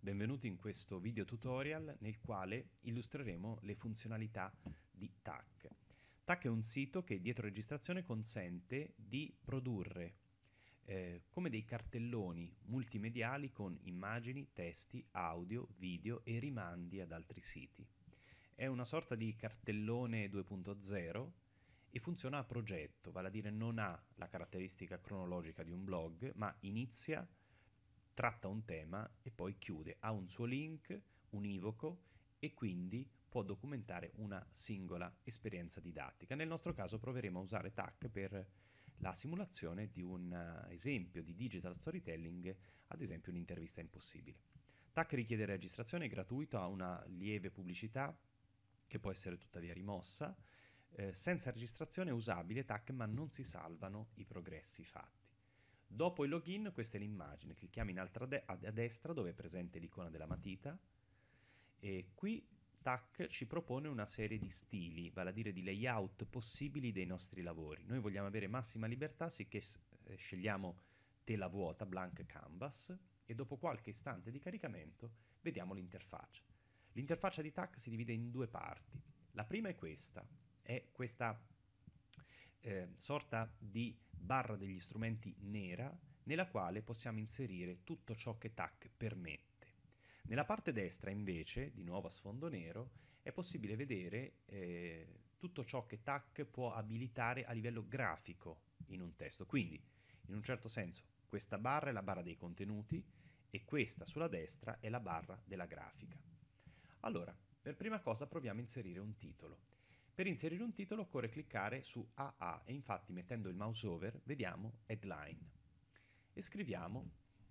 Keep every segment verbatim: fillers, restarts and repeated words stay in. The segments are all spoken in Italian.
Benvenuti in questo video tutorial nel quale illustreremo le funzionalità di Tac. Tac è un sito che dietro registrazione consente di produrre eh, come dei cartelloni multimediali con immagini, testi, audio, video e rimandi ad altri siti. È una sorta di cartellone due punto zero e funziona a progetto, vale a dire non ha la caratteristica cronologica di un blog, ma inizia, tratta un tema e poi chiude, ha un suo link univoco e quindi può documentare una singola esperienza didattica. Nel nostro caso proveremo a usare Tac per la simulazione di un esempio di digital storytelling, ad esempio un'intervista impossibile. Tac richiede registrazione, è gratuito, ha una lieve pubblicità che può essere tuttavia rimossa. Eh, senza registrazione è usabile Tac, ma non si salvano i progressi fatti. Dopo il login, questa è l'immagine, clicchiamo in alto a, de- a destra dove è presente l'icona della matita e qui Tac ci propone una serie di stili, vale a dire di layout possibili dei nostri lavori. Noi vogliamo avere massima libertà, sicché eh, scegliamo tela vuota, blank canvas, e dopo qualche istante di caricamento vediamo l'interfaccia. L'interfaccia di Tac si divide in due parti. La prima è questa, è questa eh, sorta di barra degli strumenti nera nella quale possiamo inserire tutto ciò che Tac permette. Nella parte destra invece, di nuovo a sfondo nero, è possibile vedere eh, tutto ciò che Tac può abilitare a livello grafico in un testo. Quindi, in un certo senso, questa barra è la barra dei contenuti e questa sulla destra è la barra della grafica. Allora, per prima cosa proviamo a inserire un titolo. Per inserire un titolo occorre cliccare su A A e infatti mettendo il mouse over vediamo Headline e scriviamo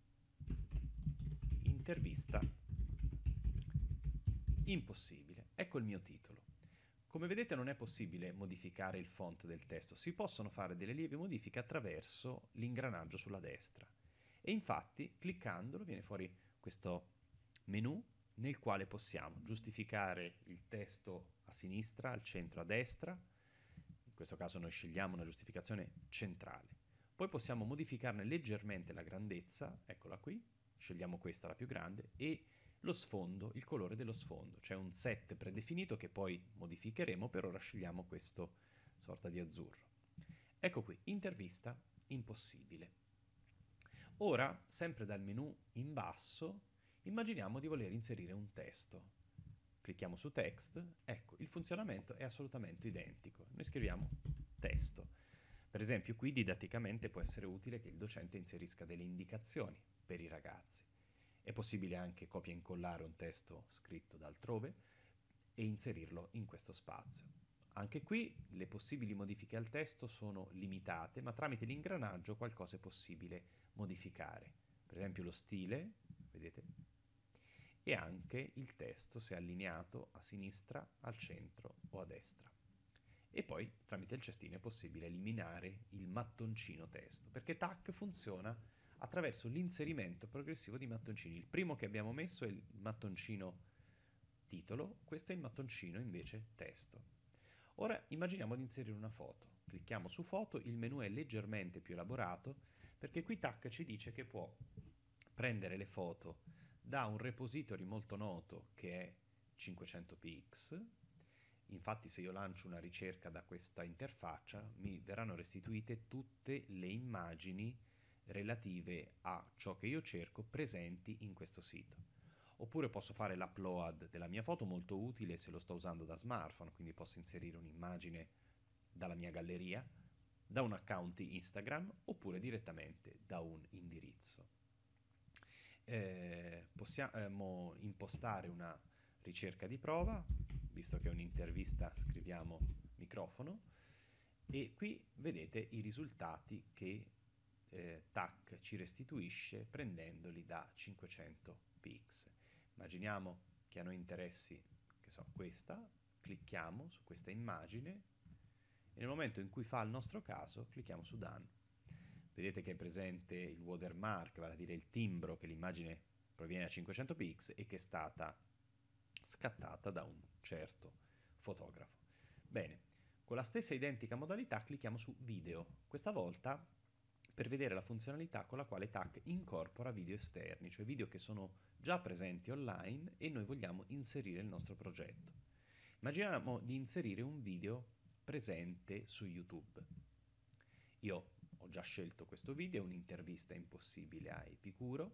intervista impossibile. Ecco il mio titolo. Come vedete non è possibile modificare il font del testo, si possono fare delle lievi modifiche attraverso l'ingranaggio sulla destra e infatti cliccandolo viene fuori questo menu nel quale possiamo giustificare il testo a sinistra, al centro, a destra. In questo caso noi scegliamo una giustificazione centrale. Poi possiamo modificarne leggermente la grandezza, eccola qui, scegliamo questa, la più grande, e lo sfondo, il colore dello sfondo. C'è un set predefinito che poi modificheremo, per ora scegliamo questo sorta di azzurro. Ecco qui, intervista impossibile. Ora, sempre dal menu in basso, immaginiamo di voler inserire un testo. Clicchiamo su text, ecco, il funzionamento è assolutamente identico. Noi scriviamo testo. Per esempio, qui didatticamente può essere utile che il docente inserisca delle indicazioni per i ragazzi. È possibile anche copia e incollare un testo scritto da altrove e inserirlo in questo spazio. Anche qui le possibili modifiche al testo sono limitate, ma tramite l'ingranaggio qualcosa è possibile modificare. Per esempio lo stile, vedete? E anche il testo se è allineato a sinistra, al centro o a destra. E poi tramite il cestino è possibile eliminare il mattoncino testo, perché Tac funziona attraverso l'inserimento progressivo di mattoncini. Il primo che abbiamo messo è il mattoncino titolo, questo è il mattoncino invece testo. Ora immaginiamo di inserire una foto. Clicchiamo su foto, il menu è leggermente più elaborato perché qui Tac ci dice che può prendere le foto da un repository molto noto che è cinquecento p x. Infatti se io lancio una ricerca da questa interfaccia mi verranno restituite tutte le immagini relative a ciò che io cerco presenti in questo sito. Oppure posso fare l'upload della mia foto, molto utile se lo sto usando da smartphone, quindi posso inserire un'immagine dalla mia galleria, da un account Instagram oppure direttamente da un indirizzo. Eh, possiamo impostare una ricerca di prova, visto che è un'intervista scriviamo microfono e qui vedete i risultati che eh, Tac ci restituisce prendendoli da cinquecento p x. Immaginiamo che a noi interessi, che so, questa, clicchiamo su questa immagine e nel momento in cui fa il nostro caso clicchiamo su Done. Vedete che è presente il watermark, vale a dire il timbro che l'immagine proviene da cinquecento p x e che è stata scattata da un certo fotografo. Bene, con la stessa identica modalità clicchiamo su video. Questa volta per vedere la funzionalità con la quale Tac incorpora video esterni, cioè video che sono già presenti online e noi vogliamo inserire nel nostro progetto. Immaginiamo di inserire un video presente su YouTube. Io ho già scelto questo video, è un'intervista impossibile a Epicuro,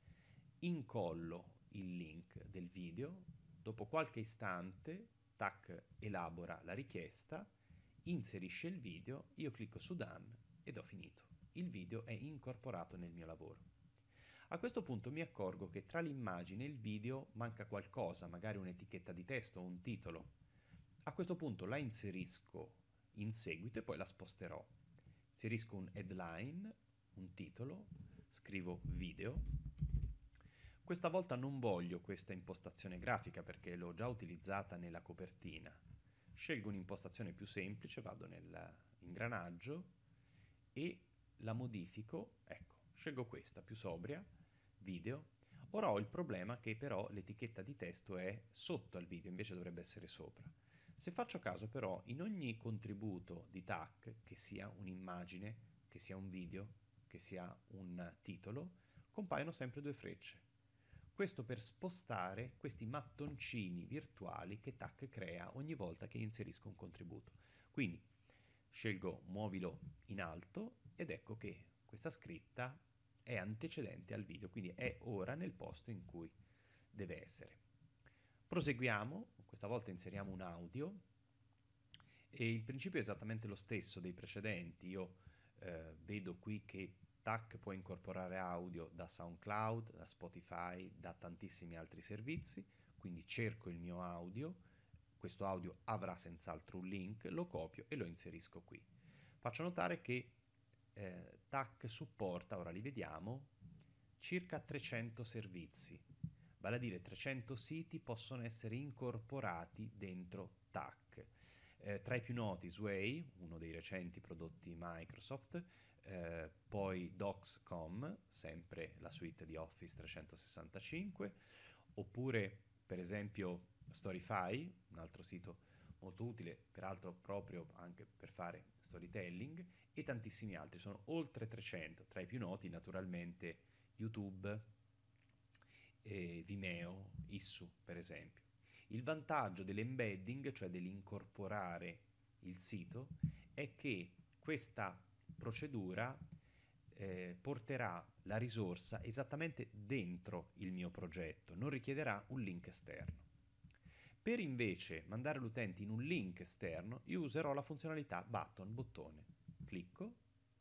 incollo il link del video, dopo qualche istante Tac elabora la richiesta, inserisce il video, io clicco su Done ed ho finito. Il video è incorporato nel mio lavoro. A questo punto mi accorgo che tra l'immagine e il video manca qualcosa, magari un'etichetta di testo o un titolo. A questo punto la inserisco in seguito e poi la sposterò. Inserisco un headline, un titolo, scrivo video. Questa volta non voglio questa impostazione grafica perché l'ho già utilizzata nella copertina. Scelgo un'impostazione più semplice, vado nell'ingranaggio e la modifico, ecco, scelgo questa, più sobria, video. Ora ho il problema che però l'etichetta di testo è sotto al video, invece dovrebbe essere sopra. Se faccio caso però, in ogni contributo di Tac, che sia un'immagine, che sia un video, che sia un titolo, compaiono sempre due frecce. Questo per spostare questi mattoncini virtuali che Tac crea ogni volta che inserisco un contributo. Quindi scelgo muovilo in alto ed ecco che questa scritta è antecedente al video, quindi è ora nel posto in cui deve essere. Proseguiamo, questa volta inseriamo un audio e il principio è esattamente lo stesso dei precedenti. Io eh, vedo qui che Tac può incorporare audio da SoundCloud, da Spotify, da tantissimi altri servizi, quindi cerco il mio audio, questo audio avrà senz'altro un link, lo copio e lo inserisco qui. Faccio notare che eh, Tac supporta, ora li vediamo, circa trecento servizi, vale a dire trecento siti possono essere incorporati dentro Tac. Eh, tra i più noti Sway, uno dei recenti prodotti Microsoft, eh, poi Docs punto com, sempre la suite di Office trecentosessantacinque, oppure per esempio Storyfy, un altro sito molto utile, peraltro proprio anche per fare storytelling, e tantissimi altri, sono oltre trecento, tra i più noti naturalmente YouTube, eh, Vimeo, Issu per esempio. Il vantaggio dell'embedding, cioè dell'incorporare il sito, è che questa procedura eh, porterà la risorsa esattamente dentro il mio progetto, non richiederà un link esterno. Per invece mandare l'utente in un link esterno, io userò la funzionalità button, bottone. Clicco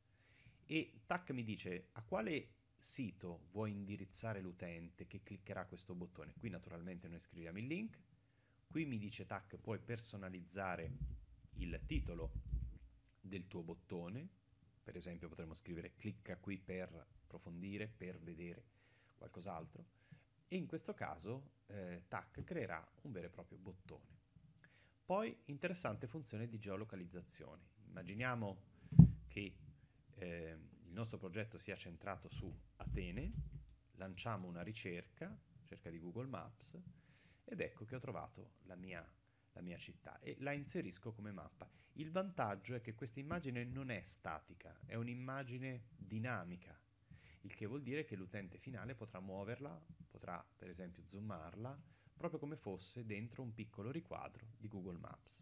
e Tac mi dice a quale sito vuoi indirizzare l'utente che cliccherà questo bottone. Qui naturalmente noi scriviamo il link. Qui mi dice Tac, puoi personalizzare il titolo del tuo bottone, per esempio potremmo scrivere clicca qui per approfondire, per vedere qualcos'altro, e in questo caso eh, Tac creerà un vero e proprio bottone. Poi interessante funzione di geolocalizzazione. Immaginiamo che eh, il nostro progetto sia centrato su Atene, lanciamo una ricerca, ricerca di Google Maps, ed ecco che ho trovato la mia, la mia città e la inserisco come mappa. Il vantaggio è che questa immagine non è statica, è un'immagine dinamica, il che vuol dire che l'utente finale potrà muoverla, potrà per esempio zoomarla, proprio come fosse dentro un piccolo riquadro di Google Maps.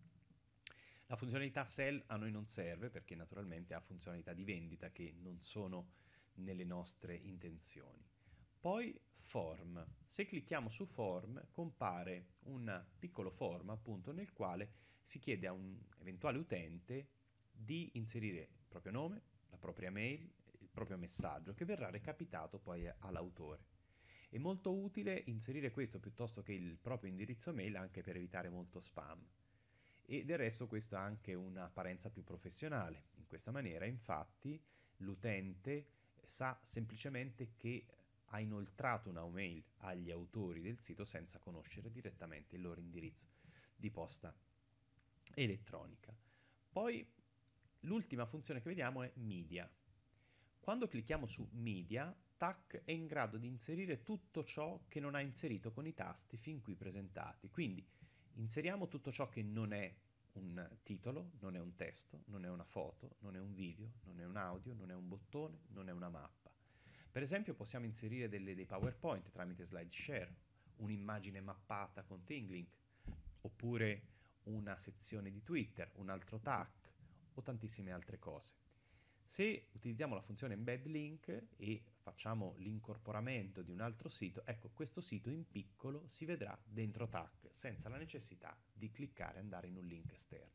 La funzionalità Sell a noi non serve perché naturalmente ha funzionalità di vendita che non sono nelle nostre intenzioni. Poi Form. Se clicchiamo su Form compare un piccolo form appunto nel quale si chiede a un eventuale utente di inserire il proprio nome, la propria mail, il proprio messaggio che verrà recapitato poi all'autore. È molto utile inserire questo piuttosto che il proprio indirizzo mail anche per evitare molto spam. E del resto questo ha anche un'apparenza più professionale. In questa maniera infatti l'utente sa semplicemente che ha inoltrato una mail agli autori del sito senza conoscere direttamente il loro indirizzo di posta elettronica. Poi l'ultima funzione che vediamo è Media. Quando clicchiamo su Media, Tac è in grado di inserire tutto ciò che non ha inserito con i tasti fin qui presentati. Quindi inseriamo tutto ciò che non è un titolo, non è un testo, non è una foto, non è un video, non è un audio, non è un bottone, non è una mappa. Per esempio possiamo inserire delle, dei PowerPoint tramite SlideShare, un'immagine mappata con ThingLink, oppure una sezione di Twitter, un altro tag o tantissime altre cose. Se utilizziamo la funzione embed link e facciamo l'incorporamento di un altro sito, ecco, questo sito in piccolo si vedrà dentro tag senza la necessità di cliccare e andare in un link esterno.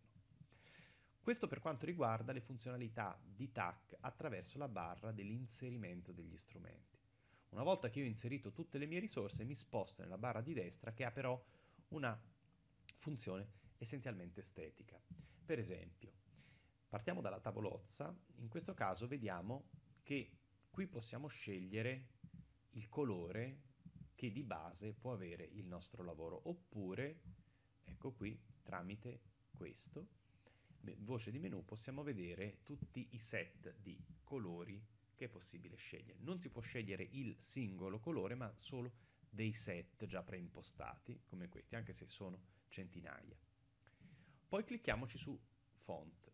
Questo per quanto riguarda le funzionalità di tag attraverso la barra dell'inserimento degli strumenti. Una volta che io ho inserito tutte le mie risorse, mi sposto nella barra di destra che ha però una funzione essenzialmente estetica. Per esempio, partiamo dalla tavolozza, in questo caso vediamo che qui possiamo scegliere il colore che di base può avere il nostro lavoro, oppure, ecco qui, tramite questo, voce di menu, possiamo vedere tutti i set di colori che è possibile scegliere. Non si può scegliere il singolo colore, ma solo dei set già preimpostati, come questi, anche se sono centinaia. Poi clicchiamoci su Font.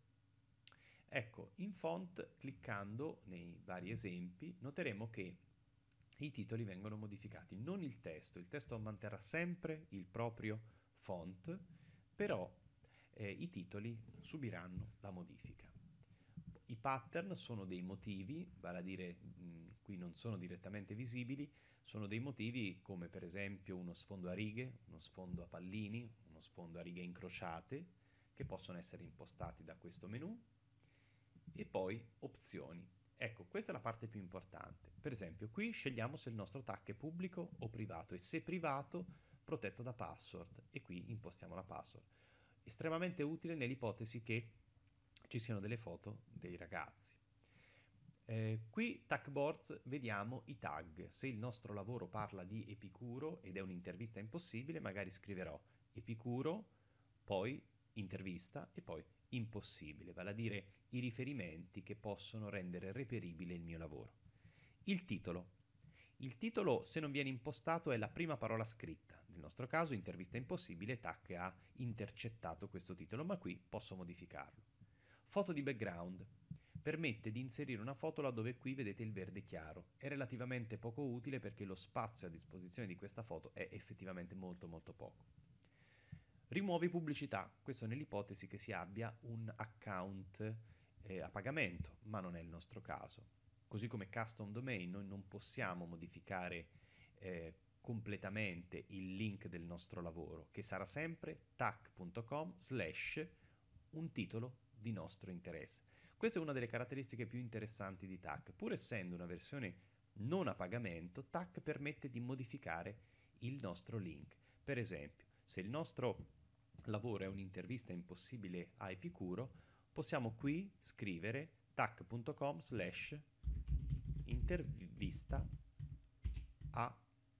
Ecco, in Font, cliccando nei vari esempi, noteremo che i titoli vengono modificati, non il testo. Il testo manterrà sempre il proprio font, però eh, i titoli subiranno la modifica. I pattern sono dei motivi, vale a dire, mh, qui non sono direttamente visibili, sono dei motivi come per esempio uno sfondo a righe, uno sfondo a pallini, uno sfondo a righe incrociate, che possono essere impostati da questo menu. E poi opzioni. Ecco, questa è la parte più importante. Per esempio, qui scegliamo se il nostro tag è pubblico o privato, e se privato, protetto da password, e qui impostiamo la password. Estremamente utile nell'ipotesi che ci siano delle foto dei ragazzi. Eh, qui Tagboards vediamo i tag. Se il nostro lavoro parla di Epicuro ed è un'intervista impossibile, magari scriverò Epicuro, poi intervista e poi impossibile, vale a dire i riferimenti che possono rendere reperibile il mio lavoro. Il titolo. Il titolo, se non viene impostato, è la prima parola scritta. Nel nostro caso, intervista impossibile, Tac ha intercettato questo titolo, ma qui posso modificarlo. Foto di background. Permette di inserire una foto laddove qui vedete il verde chiaro. È relativamente poco utile perché lo spazio a disposizione di questa foto è effettivamente molto molto poco. Rimuovi pubblicità, questo nell'ipotesi che si abbia un account eh, a pagamento, ma non è il nostro caso. Così come custom domain, noi non possiamo modificare eh, completamente il link del nostro lavoro, che sarà sempre tac punto com slash un titolo di nostro interesse. Questa è una delle caratteristiche più interessanti di Tac. Pur essendo una versione non a pagamento, Tac permette di modificare il nostro link. Per esempio, se il nostro lavoro è un'intervista impossibile a Epicuro, possiamo qui scrivere tac punto com slash intervista a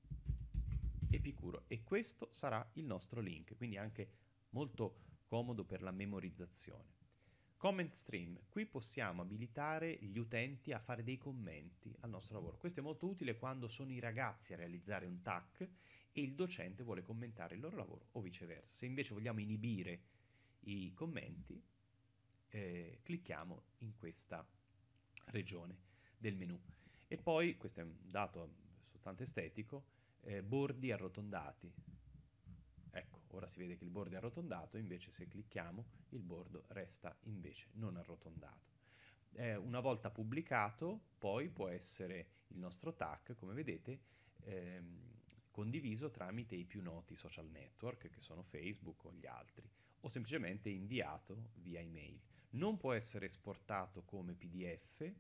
Epicuro, e questo sarà il nostro link, quindi anche molto comodo per la memorizzazione. Comment stream, qui possiamo abilitare gli utenti a fare dei commenti al nostro lavoro. Questo è molto utile quando sono i ragazzi a realizzare un tac e il docente vuole commentare il loro lavoro o viceversa. Se invece vogliamo inibire i commenti, eh, clicchiamo in questa regione del menu. E poi, questo è un dato soltanto estetico, eh, bordi arrotondati. Ecco, ora si vede che il bordo è arrotondato, invece se clicchiamo il bordo resta invece non arrotondato. Eh, una volta pubblicato, poi può essere il nostro tac, come vedete, ehm, condiviso tramite i più noti social network, che sono Facebook o gli altri, o semplicemente inviato via email. Non può essere esportato come P D F,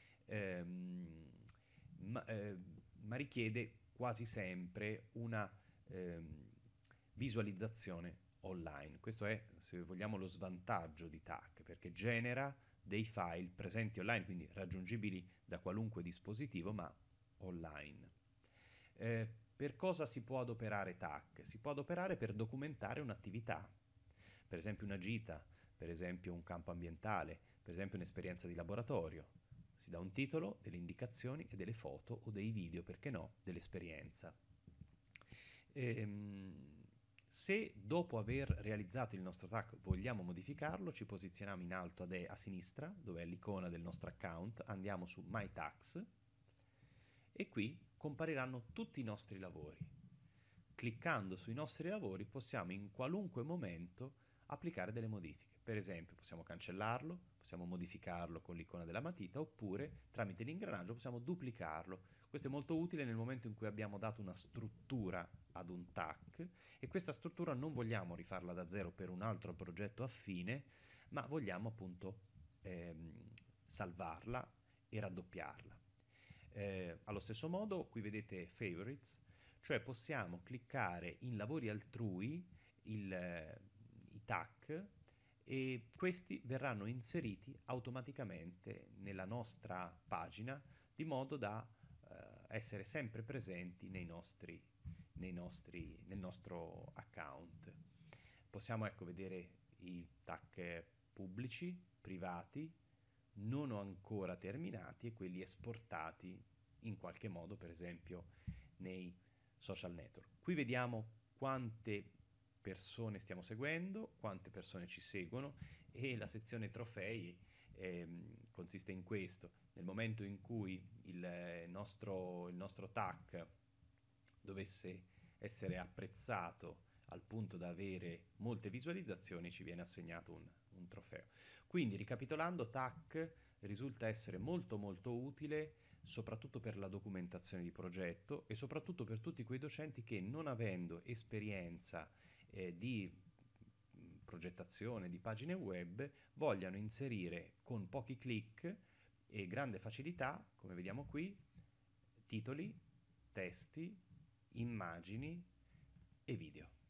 ehm, ma, eh, ma richiede quasi sempre una ehm, visualizzazione online. Questo è, se vogliamo, lo svantaggio di Tac, perché genera dei file presenti online, quindi raggiungibili da qualunque dispositivo, ma online. Eh, per cosa si può adoperare Tac? Si può adoperare per documentare un'attività, per esempio una gita, per esempio un campo ambientale, per esempio un'esperienza di laboratorio. Si dà un titolo, delle indicazioni e delle foto o dei video, perché no, dell'esperienza. Ehm, Se dopo aver realizzato il nostro tag vogliamo modificarlo, ci posizioniamo in alto a, de- a sinistra, dove è l'icona del nostro account, andiamo su My Tags e qui compariranno tutti i nostri lavori. Cliccando sui nostri lavori possiamo in qualunque momento applicare delle modifiche. Per esempio possiamo cancellarlo, possiamo modificarlo con l'icona della matita, oppure tramite l'ingranaggio possiamo duplicarlo. Questo è molto utile nel momento in cui abbiamo dato una struttura ad un tag e questa struttura non vogliamo rifarla da zero per un altro progetto affine, ma vogliamo appunto ehm, salvarla e raddoppiarla. Eh, allo stesso modo qui vedete Favorites, cioè possiamo cliccare in lavori altrui il, eh, i tag e questi verranno inseriti automaticamente nella nostra pagina di modo da eh, essere sempre presenti nei nostri, nei nostri, nel nostro account. Possiamo ecco vedere i tag pubblici, privati, non ancora terminati e quelli esportati in qualche modo, per esempio nei social network. Qui vediamo quante persone stiamo seguendo, quante persone ci seguono e la sezione trofei ehm, consiste in questo. Nel momento in cui il nostro, il nostro tag dovesse essere apprezzato al punto da avere molte visualizzazioni, ci viene assegnato un, un trofeo. Quindi, ricapitolando, tag risulta essere molto molto utile soprattutto per la documentazione di progetto e soprattutto per tutti quei docenti che, non avendo esperienza eh, di progettazione di pagine web, vogliano inserire con pochi clic e grande facilità, come vediamo qui, titoli, testi, immagini e video.